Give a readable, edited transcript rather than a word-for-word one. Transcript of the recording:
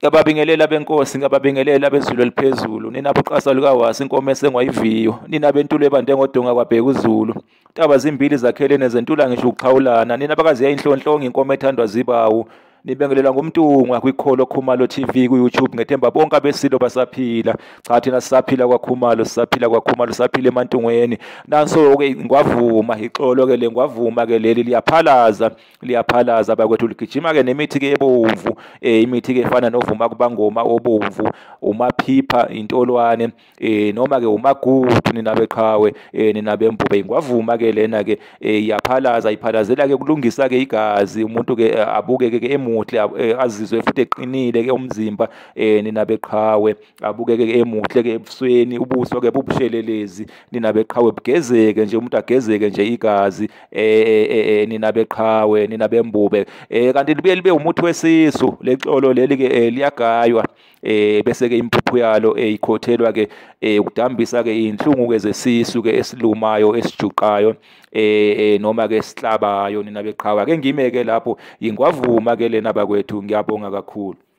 Ngiyababingelela benkosi, ngiyababingelela bezulu eliphezulu. Nina boqasa lukawasi inkomo esengwayiviyo. Nina bentulo ebande ngodonga kwabheka uZulu. Taba zimbili zakhele nezentula ngisho ukuxhawulana. Nina bakaziya inhlonhlongo inkomo ethandwa zibawu. Nibengelela ngomntungwa kwikholo Khumalo TV ku-YouTube ngethemba bonke abesilo basaphila. Cha thina sisaphila kwaKhumalo, sisaphila kwaKhumalo, sisaphila emantungweni. Nanso-ke ingwavuma, ixolo-ke le ngwavuma-ke leli liyaphalaza bakwethu ligijima-ke nemithi-ke ebomvu, imithi-ke efana novuma kubangoma obomvu, umaphipha, intolwane, noma-ke umagudu nina beqhawe, nina bembube. Ingwavuma-ke lena-ke iyaphalaza, iphalazela-ke kulungisa-ke igazi, umuntu-ke abukeke emuhle, azizwe futhi eqinile-ke umzimba, nina beqhawe, abukeke emuhle-ke ebusweni, ubuso-ke bubushelelezi, nina beqhawe bugezeke nje, umuntu agezeke nje igazi, nina beqhawe, nina bembube. Kanti libe umuthi wesisu, lexolo leli-ke liyagaywa, bese-ke impuphu yalo ikhothelwa-ke ukudambisa-ke iy'nhlungu-ke zesisu-ke esilumayo, esijuqayo, noma-ke esihlabayo, nina beqhawe. Ake ngime-ke lapho, ingwavuma-ke lena bakwethu, ngiyabonga kakhulu.